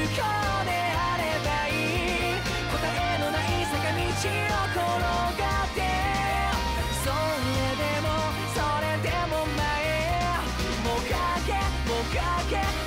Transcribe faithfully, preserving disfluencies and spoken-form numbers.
であればいい。答えのない坂道を転がって、それでもそれでも前もがけもがけ